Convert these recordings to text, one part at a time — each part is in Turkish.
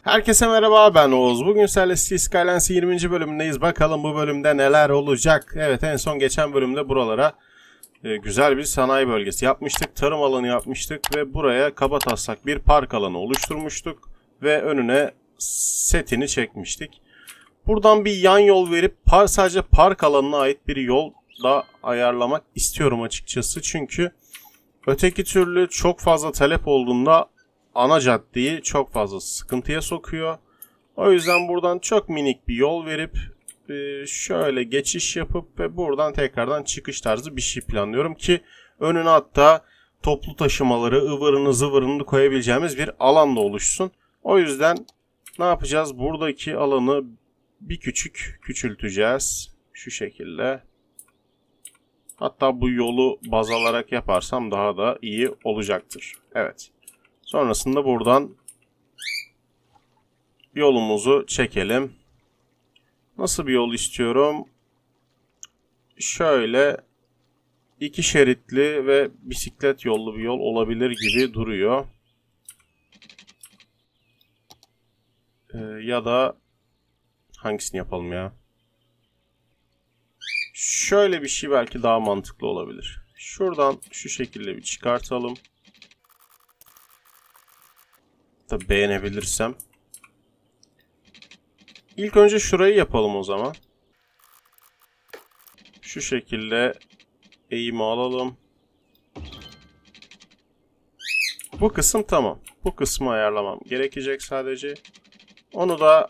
Herkese merhaba, ben Oğuz. Bugün sizlerle Cities Skylines 20. bölümündeyiz. Bakalım bu bölümde neler olacak. Evet, en son geçen bölümde buralara güzel bir sanayi bölgesi yapmıştık. Tarım alanı yapmıştık ve buraya kabataslak bir park alanı oluşturmuştuk. Ve önüne setini çekmiştik. Buradan bir yan yol verip sadece park alanına ait bir yol da ayarlamak istiyorum açıkçası. Çünkü öteki türlü çok fazla talep olduğunda ana caddeyi çok fazla sıkıntıya sokuyor. O yüzden buradan çok minik bir yol verip şöyle geçiş yapıp ve buradan tekrardan çıkış tarzı bir şey planlıyorum ki önüne hatta toplu taşımaları, ıvırını zıvırını koyabileceğimiz bir alan da oluşsun. O yüzden ne yapacağız? Buradaki alanı bir küçülteceğiz. Şu şekilde. Hatta bu yolu baz alarak yaparsam daha da iyi olacaktır. Evet. Sonrasında buradan yolumuzu çekelim. Nasıl bir yol istiyorum? Şöyle iki şeritli ve bisiklet yollu bir yol olabilir gibi duruyor. Ya da hangisini yapalım ya? Şöyle bir şey belki daha mantıklı olabilir. Şuradan şu şekilde bir çıkartalım. Tabii beğenebilirsem. İlk önce şurayı yapalım o zaman. Şu şekilde eğimi alalım. Bu kısım tamam. Bu kısmı ayarlamam gerekecek sadece. Onu da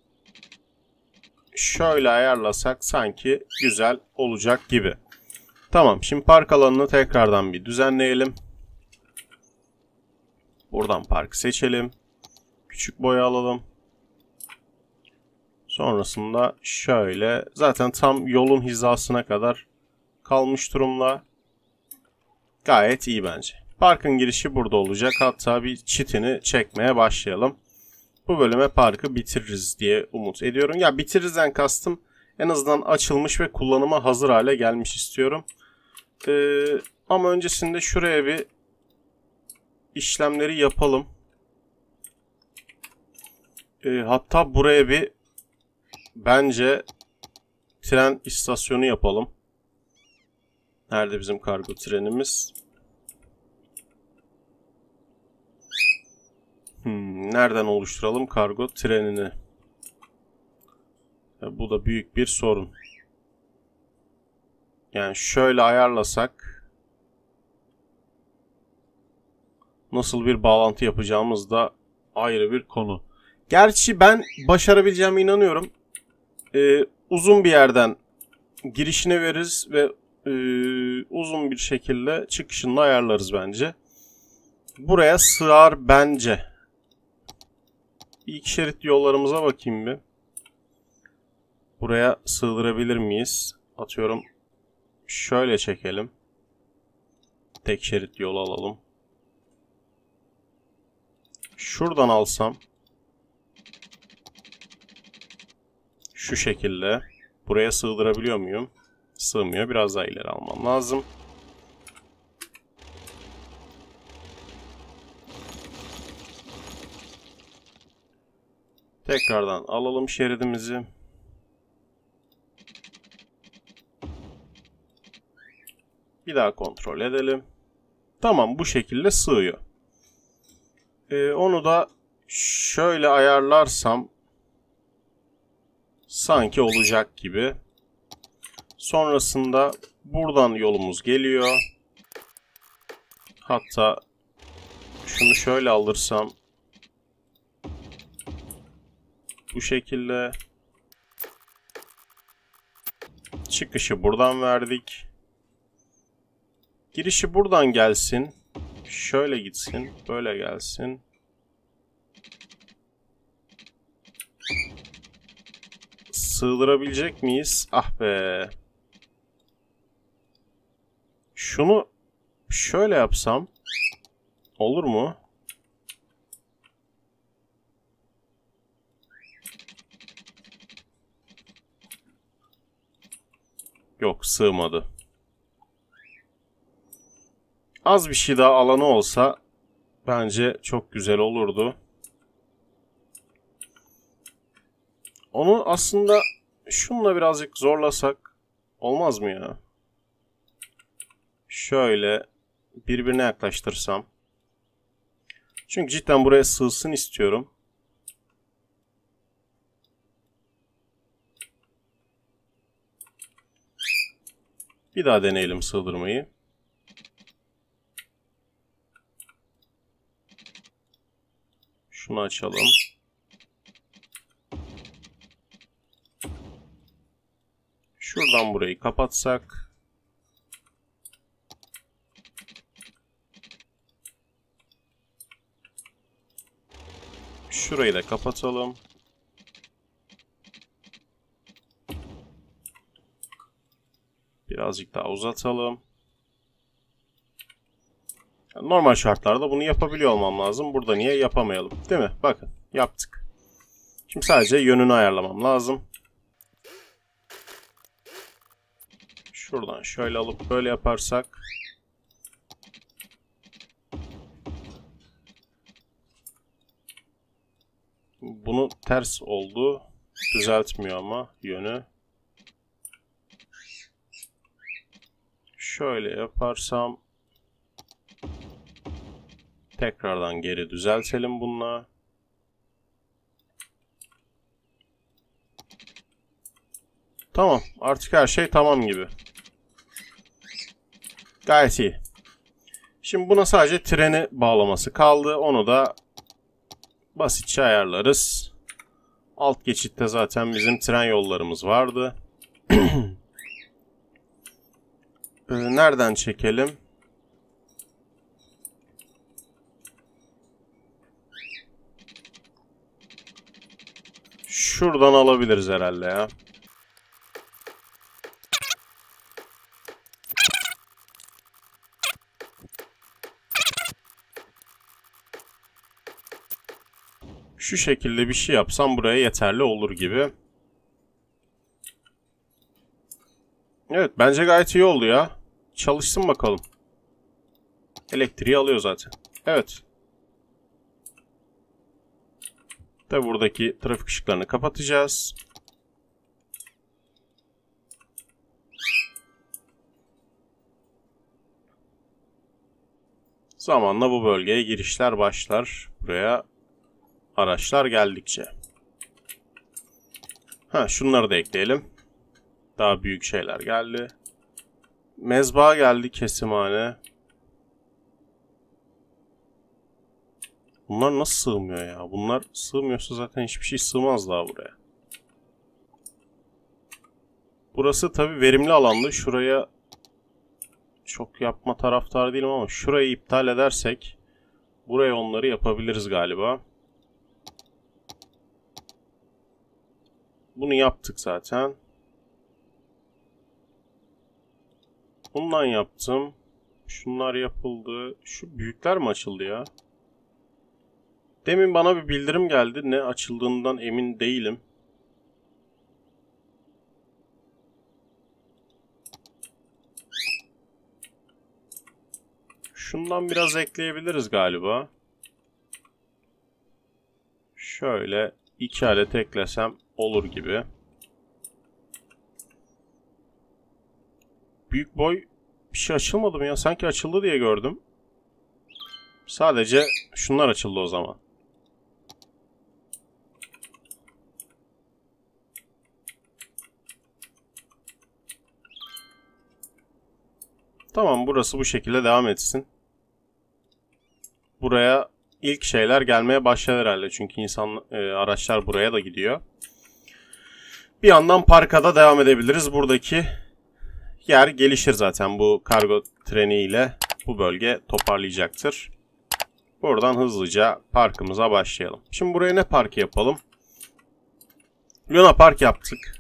şöyle ayarlasak sanki güzel olacak gibi. Tamam, şimdi park alanını tekrardan bir düzenleyelim. Buradan parkı seçelim. Küçük boya alalım. Sonrasında şöyle zaten tam yolun hizasına kadar kalmış durumda. Gayet iyi bence. Parkın girişi burada olacak. Hatta bir çitini çekmeye başlayalım. Bu bölüme parkı bitiririz diye umut ediyorum. Ya bitirizden kastım en azından açılmış ve kullanıma hazır hale gelmiş istiyorum. Ama öncesinde şuraya bir işlemleri yapalım. Hatta buraya bir bence tren istasyonu yapalım. Nerede bizim kargo trenimiz? Nereden oluşturalım kargo trenini? Bu da büyük bir sorun. Yani şöyle ayarlasak nasıl bir bağlantı yapacağımız da ayrı bir konu. Gerçi ben başarabileceğime inanıyorum. Uzun bir yerden girişine veririz ve uzun bir şekilde çıkışını da ayarlarız bence. Buraya sığar bence. İlk şerit yollarımıza bakayım bir. Buraya sığdırabilir miyiz? Atıyorum şöyle çekelim. Tek şerit yol alalım. Şuradan alsam. Şu şekilde. Buraya sığdırabiliyor muyum? Sığmıyor. Biraz daha ileri almam lazım. Tekrardan alalım şeridimizi. Bir daha kontrol edelim. Tamam, bu şekilde sığıyor. Onu da şöyle ayarlarsam sanki olacak gibi. Sonrasında buradan yolumuz geliyor. Hatta şunu şöyle alırsam bu şekilde çıkışı buradan verdik. Girişi buradan gelsin. Şöyle gitsin. Böyle gelsin. Sığdırabilecek miyiz? Ah be. Şunu şöyle yapsam olur mu? Yok, sığmadı. Az bir şey daha alanı olsa bence çok güzel olurdu. Onu aslında şununla birazcık zorlasak olmaz mı ya? Şöyle birbirine yaklaştırsam. Çünkü cidden buraya sığsın istiyorum. Bir daha deneyelim sığdırmayı. Şunu açalım. Şuradan burayı kapatsak. Şurayı da kapatalım. Birazcık daha uzatalım. Normal şartlarda bunu yapabiliyor olmam lazım. Burada niye yapamayalım? Değil mi? Bakın yaptık. Şimdi sadece yönünü ayarlamam lazım. Şuradan şöyle alıp böyle yaparsak. Bunu ters oldu. Düzeltmiyor ama yönü. Şöyle yaparsam. Tekrardan geri düzeltelim bununla. Tamam. Artık her şey tamam gibi. Gayet iyi. Şimdi buna sadece treni bağlaması kaldı. Onu da basitçe ayarlarız. Alt geçitte zaten bizim tren yollarımız vardı. Nereden çekelim? Şuradan alabiliriz herhalde ya. Şu şekilde bir şey yapsam buraya yeterli olur gibi. Evet, bence gayet iyi oldu ya. Çalışsın bakalım. Elektriği alıyor zaten. Evet. Tabi buradaki trafik ışıklarını kapatacağız. Zamanla bu bölgeye girişler başlar. Buraya araçlar geldikçe. Şunları da ekleyelim. Daha büyük şeyler geldi. Mezba geldi, kesimhane. Bunlar nasıl sığmıyor ya? Bunlar sığmıyorsa zaten hiçbir şey sığmaz daha buraya. Burası tabii verimli alandı. Şuraya çok yapma taraftarı değilim ama şurayı iptal edersek buraya onları yapabiliriz galiba. Bunu yaptık zaten. Bundan yaptım. Şunlar yapıldı. Şu büyükler mi açıldı ya? Demin bana bir bildirim geldi. Ne açıldığından emin değilim. Şundan biraz ekleyebiliriz galiba. Şöyle 2 adet eklesem olur gibi. Büyük boy bir şey açılmadı mı ya? Sanki açıldı diye gördüm. Sadece şunlar açıldı o zaman. Tamam, burası bu şekilde devam etsin. Buraya ilk şeyler gelmeye başladı herhalde. Çünkü araçlar buraya da gidiyor. Bir yandan parka da devam edebiliriz. Buradaki yer gelişir zaten. Bu kargo treniyle bu bölge toparlayacaktır. Buradan hızlıca parkımıza başlayalım. Şimdi buraya ne parkı yapalım? Luna Park yaptık.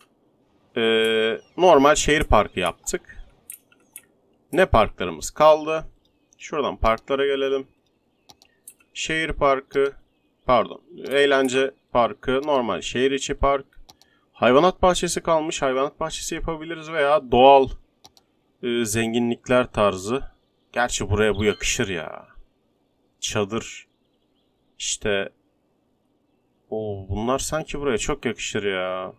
Normal şehir parkı yaptık. Ne parklarımız kaldı? Şuradan parklara gelelim. Şehir parkı, pardon, eğlence parkı, normal şehir içi park. Hayvanat bahçesi kalmış. Hayvanat bahçesi yapabiliriz veya doğal zenginlikler tarzı. Gerçi buraya bu yakışır ya. Çadır, işte Oo, bunlar sanki buraya çok yakışır ya.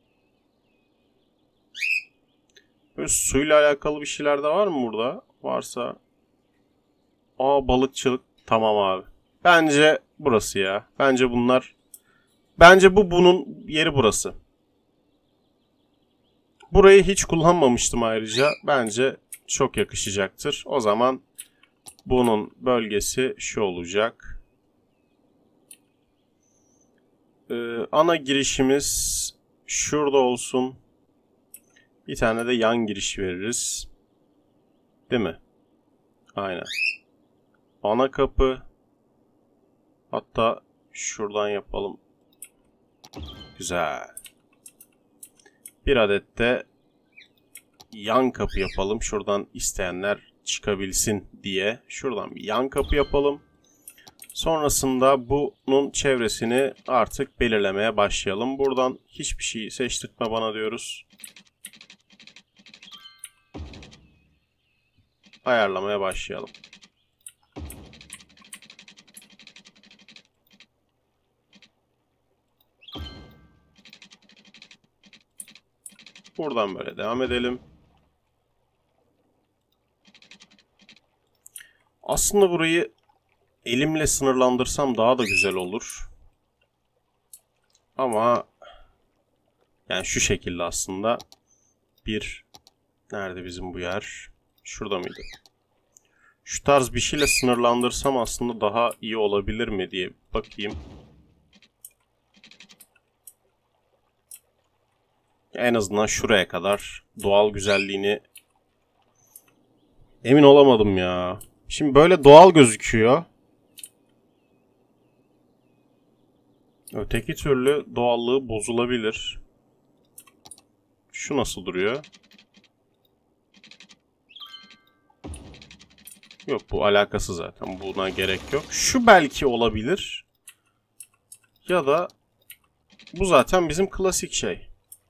Böyle suyla alakalı bir şeyler de var mı burada? Varsa. Aa, balıkçılık. Tamam abi. Bence burası ya. Bence bunlar. Bence bunun yeri burası. Burayı hiç kullanmamıştım ayrıca. Bence çok yakışacaktır. O zaman bunun bölgesi şu olacak. Ana girişimiz şurada olsun. Bir tane de yan giriş veririz. Değil mi? Aynen. Ana kapı. Hatta şuradan yapalım. Güzel. Bir adet de yan kapı yapalım. Şuradan isteyenler çıkabilsin diye. Şuradan bir yan kapı yapalım. Sonrasında bunun çevresini artık belirlemeye başlayalım. Buradan hiçbir şeyi seçtirtme bana diyoruz. Ayarlamaya başlayalım. Buradan böyle devam edelim. Aslında burayı elimle sınırlandırsam daha da güzel olur. Ama yani şu şekilde aslında nerede bizim bu yer? Şurada mıydı? Şu tarz bir şeyle sınırlandırsam aslında daha iyi olabilir mi diye bakayım. En azından şuraya kadar doğal güzelliğini emin olamadım ya. Şimdi böyle doğal gözüküyor. Öteki türlü doğallığı bozulabilir. Şu nasıl duruyor? Yok, bu alakası zaten. Buna gerek yok. Şu belki olabilir. Ya da bu zaten bizim klasik şey.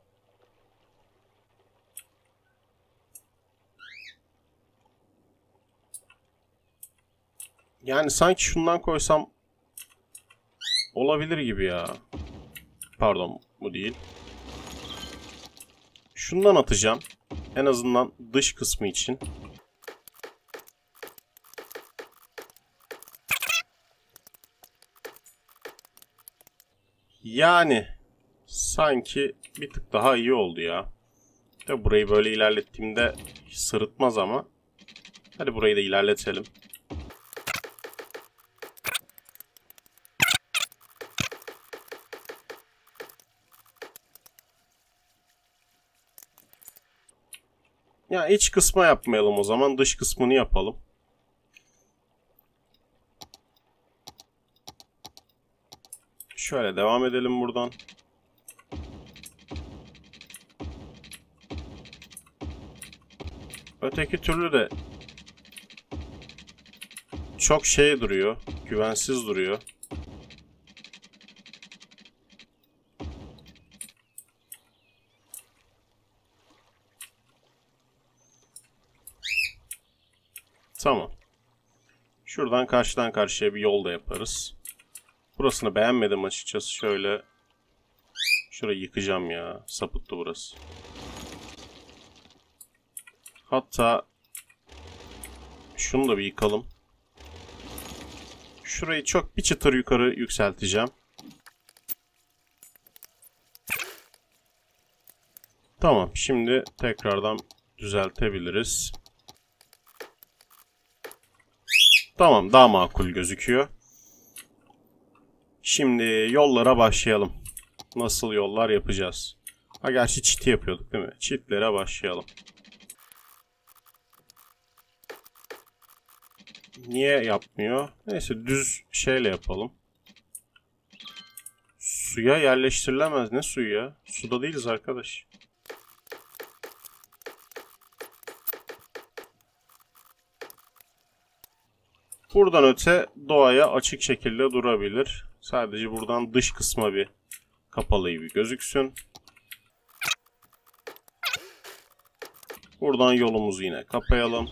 Yani sanki şundan koysam olabilir gibi ya. Pardon, bu değil. Şundan atacağım. En azından dış kısmı için. Yani sanki bir tık daha iyi oldu ya. De burayı böyle ilerlettiğimde sırıtmaz ama. Hadi burayı da ilerletelim. Ya iç kısma yapmayalım o zaman. Dış kısmını yapalım. Şöyle devam edelim buradan. Öteki türlü de çok şey duruyor. Güvensiz duruyor. Tamam. Şuradan karşıdan karşıya bir yol da yaparız. Burasını beğenmedim açıkçası. Şurayı yıkacağım ya. Sapıttı burası. Hatta şunu da bir yıkalım. Şurayı çok bir çıtır yukarı yükselteceğim. Tamam. Şimdi tekrardan düzeltebiliriz. Tamam. Daha makul gözüküyor. Şimdi yollara başlayalım. Nasıl yollar yapacağız? Ha, gerçi çiti yapıyorduk değil mi? Çitlere başlayalım. Niye yapmıyor? Neyse, düz şeyle yapalım. Suya yerleştirilemez. Ne suyu ya? Suda değiliz arkadaş. Buradan öte doğaya açık şekilde durabilir. Sadece buradan dış kısma bir kapalı gibi gözüksün. Buradan yolumuzu yine kapayalım.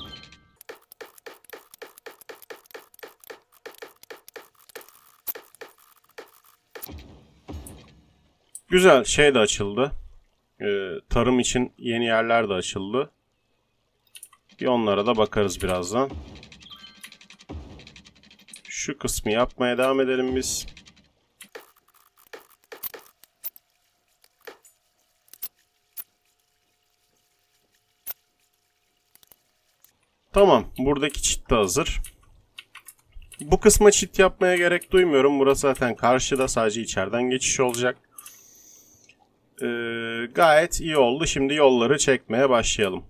Güzel şey de açıldı. Tarım için yeni yerler de açıldı. Bir onlara da bakarız birazdan. Şu kısmı yapmaya devam edelim biz. Tamam. Buradaki çit de hazır. Bu kısma çit yapmaya gerek duymuyorum. Burası zaten karşıda. Sadece içeriden geçiş olacak. Gayet iyi oldu. Şimdi yolları çekmeye başlayalım.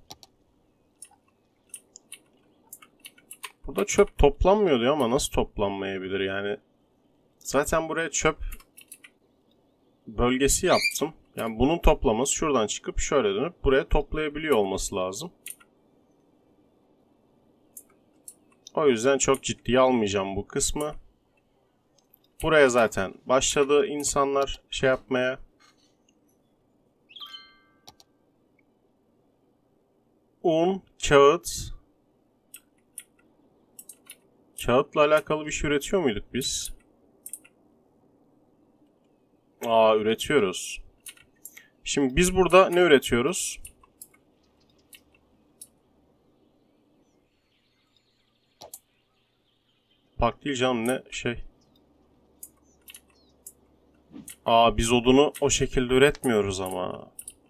Burada çöp toplanmıyor diyor ama nasıl toplanmayabilir yani? Zaten buraya çöp bölgesi yaptım. Yani bunun toplaması şuradan çıkıp şöyle dönüp buraya toplayabiliyor olması lazım. O yüzden çok ciddiye almayacağım bu kısmı. Buraya zaten başladı insanlar şey yapmaya. Un, kağıt. Kağıtla alakalı bir şey üretiyor muyduk biz? Üretiyoruz. Şimdi biz burada ne üretiyoruz? Park değil canım, ne şey. Biz odunu o şekilde üretmiyoruz ama.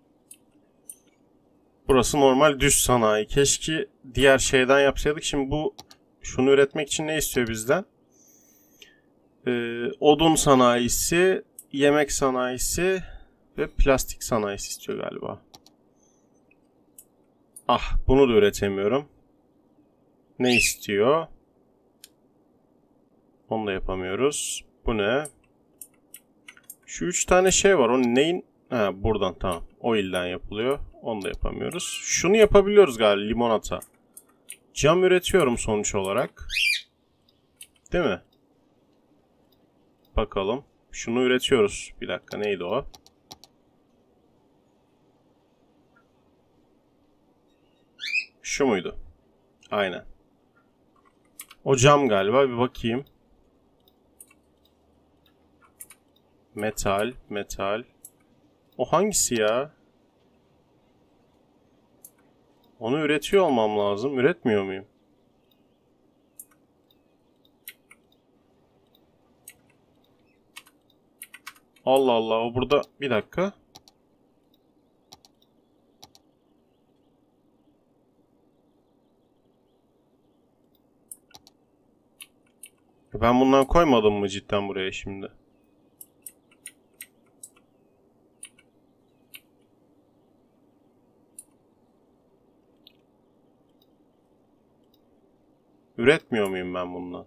Burası normal düz sanayi. Keşke diğer şeyden yapsaydık. Şimdi şunu üretmek için ne istiyor bizden? Odun sanayisi, yemek sanayisi ve plastik sanayisi istiyor galiba. Bunu da üretemiyorum. Ne istiyor? Onu da yapamıyoruz. Bu ne? Şu 3 tane şey var. O neyin? Buradan tamam. O ilden yapılıyor. Onu da yapamıyoruz. Şunu yapabiliyoruz galiba, limonata. Cam üretiyorum sonuç olarak. Değil mi? Bakalım. Şunu üretiyoruz. Bir dakika, neydi o? Şu muydu? Aynen. O cam galiba, bir bakayım. Metal, metal. O hangisi ya? Onu üretiyor olmam lazım. Üretmiyor muyum? Allah Allah, o burada. Bir dakika. Ben bundan koymadım mı cidden buraya şimdi? Üretmiyor muyum ben bundan?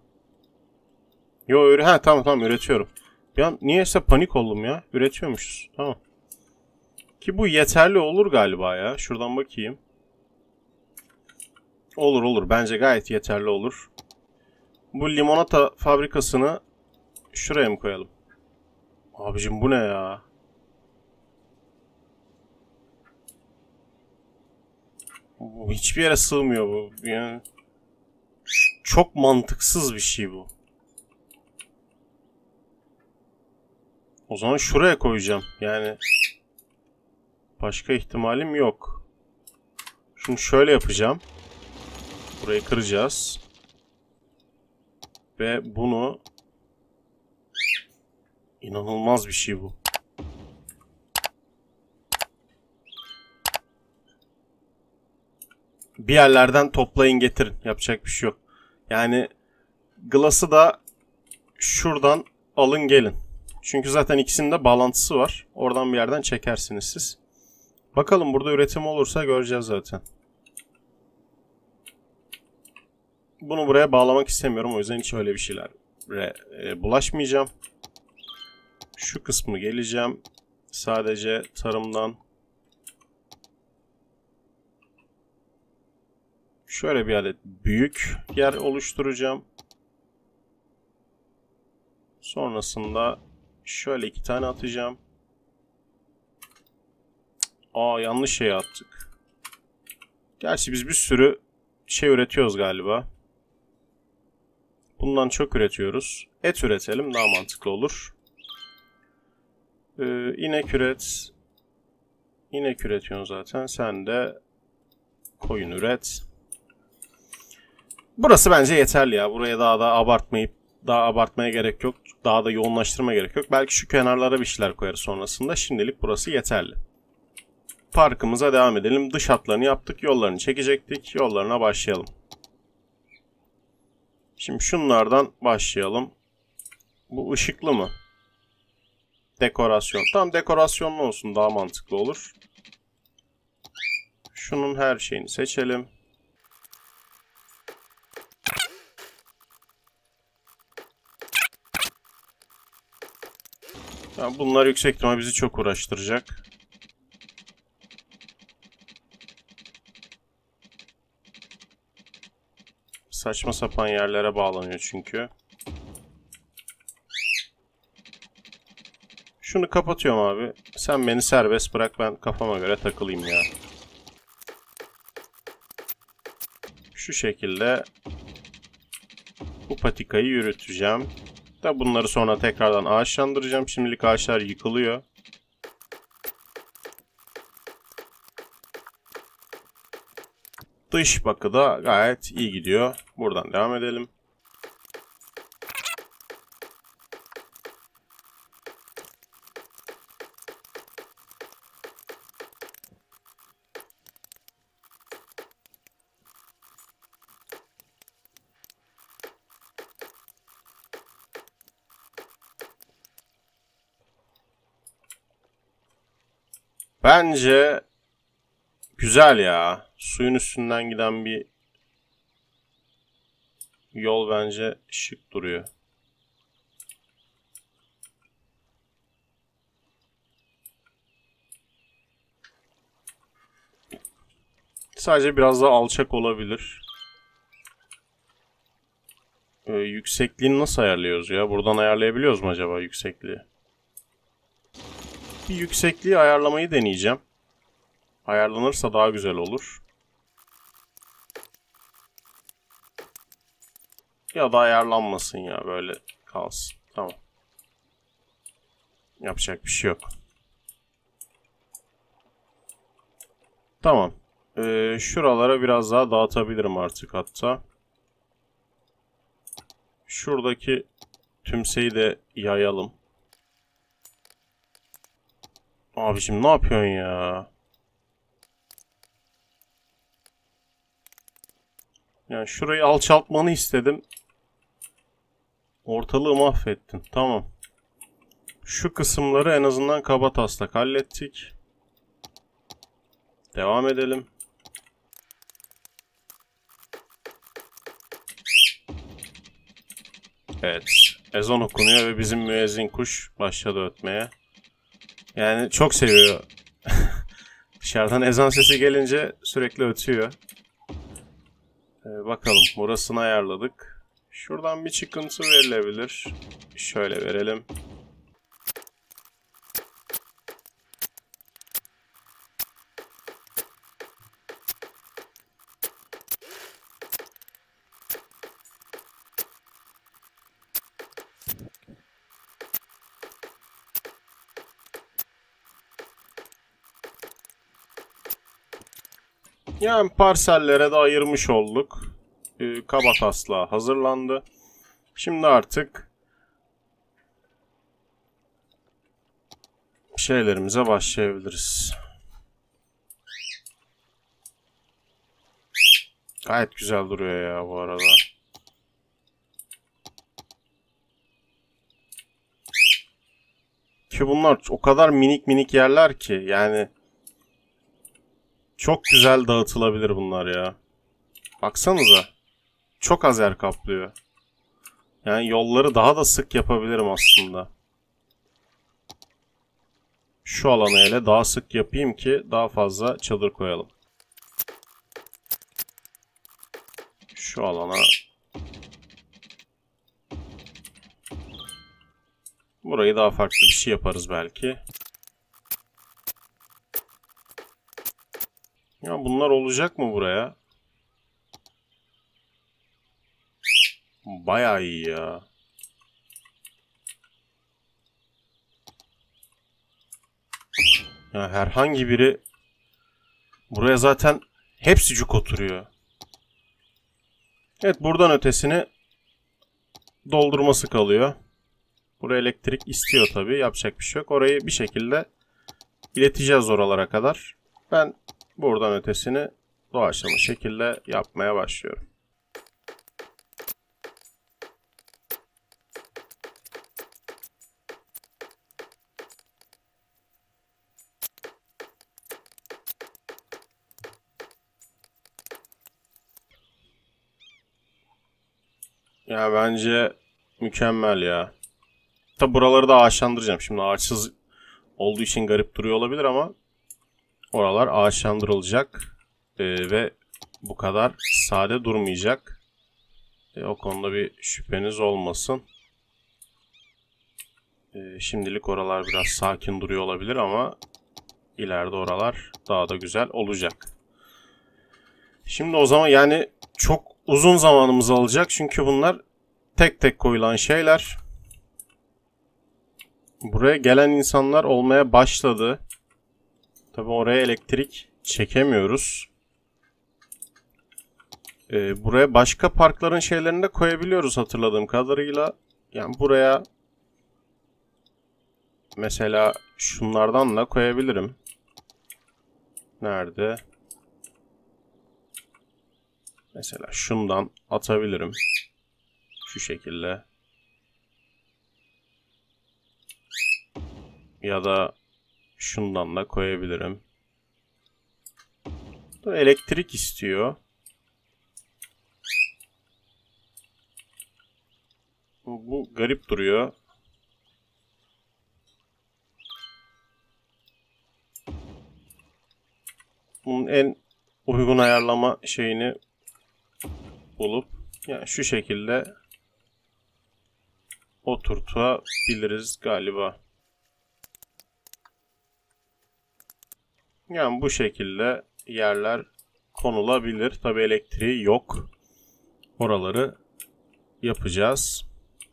Tamam üretiyorum. Bir an niyeyse panik oldum ya. Üretiyormuşuz. Tamam. Ki bu yeterli olur galiba ya. Şuradan bakayım. Olur. Bence gayet yeterli olur. Bu limonata fabrikasını şuraya mı koyalım? Abicim bu ne ya? Bu hiçbir yere sığmıyor bu. Yani çok mantıksız bir şey bu. O zaman şuraya koyacağım. Yani başka ihtimalim yok. Şunu şöyle yapacağım. Burayı kıracağız. Ve bunu... İnanılmaz bir şey bu. Bir yerlerden toplayın getirin. Yapacak bir şey yok. Yani Glass'ı da şuradan alın gelin. Çünkü zaten ikisinin de bağlantısı var. Oradan bir yerden çekersiniz siz. Bakalım burada üretim olursa göreceğiz zaten. Bunu buraya bağlamak istemiyorum. O yüzden hiç öyle bir şeyler bulaşmayacağım. Şu kısmı geleceğim. Sadece tarımdan şöyle bir adet büyük yer oluşturacağım. Sonrasında şöyle 2 tane atacağım. Yanlış şey attık. Gerçi biz bir sürü şey üretiyoruz galiba. Bundan çok üretiyoruz. Et üretelim, daha mantıklı olur. İnek üret. İnek üretiyorsun zaten. Sen de koyun üret. Burası bence yeterli ya. Buraya daha da abartmaya gerek yok. Daha da yoğunlaştırma gerek yok. Belki şu kenarlara bir şeyler koyarız sonrasında. Şimdilik burası yeterli. Parkımıza devam edelim. Dış hatlarını yaptık. Yollarını çekecektik. Yollarına başlayalım. Şimdi şunlardan başlayalım. Bu ışıklı mı? Dekorasyon. Tam dekorasyonlu olsun. Daha mantıklı olur. Şunun her şeyini seçelim. Yani bunlar yüksek ihtimal bizi çok uğraştıracak. Saçma sapan yerlere bağlanıyor çünkü. Şunu kapatıyorum abi. Sen beni serbest bırak, ben kafama göre takılayım ya. Şu şekilde bu patikayı yürüteceğim. Da bunları sonra tekrardan ağaçlandıracağım. Şimdilik ağaçlar yıkılıyor. Dış bakı da gayet iyi gidiyor. Buradan devam edelim. Bence güzel ya. Suyun üstünden giden bir yol bence şık duruyor. Sadece biraz daha alçak olabilir. Yüksekliğini nasıl ayarlıyoruz ya? Buradan ayarlayabiliyoruz mu acaba yüksekliği? Bir yüksekliği ayarlamayı deneyeceğim. Ayarlanırsa daha güzel olur. Ya da ayarlanmasın ya, böyle kalsın. Tamam. Yapacak bir şey yok. Tamam. Şuralara biraz daha dağıtabilirim artık hatta. Şuradaki tümseyi de yayalım. Abiciğim ne yapıyorsun ya? Yani şurayı alçaltmanı istedim. Ortalığı mahvettin. Tamam. Şu kısımları en azından kabataslak hallettik. Devam edelim. Evet. Ezan okunuyor ve bizim müezzin kuş başladı ötmeye. Yani çok seviyor. Dışarıdan ezan sesi gelince sürekli ötüyor. Bakalım, burasını ayarladık. Şuradan bir çıkıntı verilebilir. Şöyle verelim. Yani parsellere de ayırmış olduk. Kabataslağı hazırlandı. Şimdi artık şeylerimize başlayabiliriz. Gayet güzel duruyor ya bu arada. Ki bunlar o kadar minik minik yerler ki yani çok güzel dağıtılabilir bunlar ya. Baksanıza. Çok az yer kaplıyor. Yani yolları daha da sık yapabilirim aslında. Şu alanı hele daha sık yapayım ki daha fazla çadır koyalım. Şu alana. Burayı daha farklı bir şey yaparız belki. Ya bunlar olacak mı buraya? Bayağı iyi ya. Ya herhangi biri buraya zaten hepsi cuk oturuyor. Evet, buradan ötesini doldurması kalıyor. Buraya elektrik istiyor tabii. Yapacak bir şey yok. Orayı bir şekilde ileteceğiz oralara kadar. Ben buradan ötesini doğaçlama şekilde yapmaya başlıyorum. Ya bence mükemmel ya. Tabi buraları da ağaçlandıracağım. Şimdi ağaçsız olduğu için garip duruyor olabilir ama oralar ağaçlandırılacak. Ve bu kadar sade durmayacak. O konuda bir şüpheniz olmasın. Şimdilik oralar biraz sakin duruyor olabilir ama ileride oralar daha da güzel olacak. Şimdi o zaman yani çok uzun zamanımız alacak çünkü bunlar tek tek koyulan şeyler. Buraya gelen insanlar olmaya başladı. Tabi oraya elektrik çekemiyoruz. Buraya başka parkların şeylerini de koyabiliyoruz hatırladığım kadarıyla. Yani buraya mesela şunlardan da koyabilirim. Nerede? Mesela şundan atabilirim. Şu şekilde. Ya da şundan da koyabilirim. Elektrik istiyor. Bu garip duruyor. Bunun en uygun ayarlama şeyini bulup yani şu şekilde oturtabiliriz galiba. Yani bu şekilde yerler konulabilir. Tabi elektriği yok. Oraları yapacağız.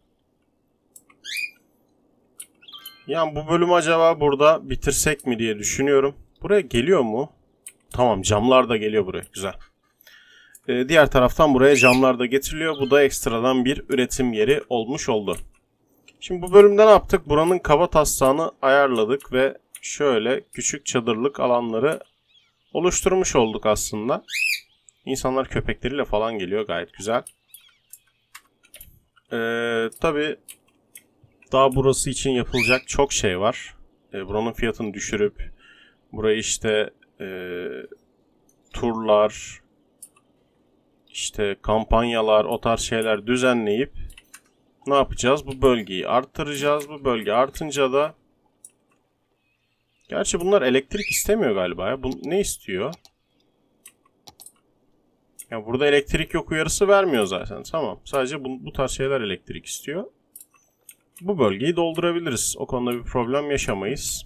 Yani bu bölümü acaba burada bitirsek mi diye düşünüyorum. Buraya geliyor mu? Tamam, camlar da geliyor buraya. Güzel. Diğer taraftan buraya camlar da getiriliyor. Bu da ekstradan bir üretim yeri olmuş oldu. Şimdi bu bölümde ne yaptık? Buranın kabataslağını ayarladık ve şöyle küçük çadırlık alanları oluşturmuş olduk aslında. İnsanlar köpekleriyle falan geliyor. Gayet güzel. Tabii daha burası için yapılacak çok şey var. Buranın fiyatını düşürüp burayı işte turlar, işte kampanyalar, o tarz şeyler düzenleyip ne yapacağız? Bu bölgeyi arttıracağız. Bu bölge artınca da gerçi bunlar elektrik istemiyor galiba ya. Bu ne istiyor? Yani burada elektrik yok uyarısı vermiyor zaten. Tamam. Sadece bu tarz şeyler elektrik istiyor. Bu bölgeyi doldurabiliriz. O konuda bir problem yaşamayız.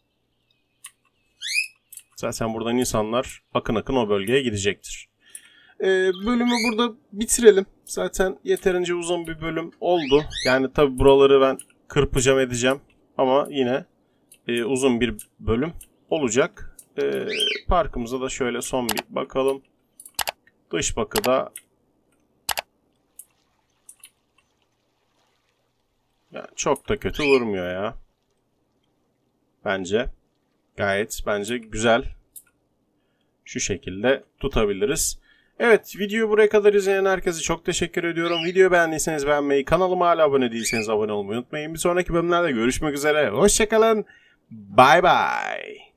Zaten buradan insanlar akın akın o bölgeye gidecektir. Bölümü burada bitirelim. Zaten yeterince uzun bir bölüm oldu. Yani tabi buraları ben kırpacağım edeceğim. Ama yine uzun bir bölüm olacak. Parkımıza da şöyle son bir bakalım. Dış bakıda yani çok da kötü durmuyor ya. Bence bence güzel. Şu şekilde tutabiliriz. Evet, videoyu buraya kadar izleyen herkese çok teşekkür ediyorum. Videoyu beğendiyseniz beğenmeyi, kanalıma hala abone değilseniz abone olmayı unutmayın. Bir sonraki bölümlerde görüşmek üzere. Hoşçakalın. Bye bye.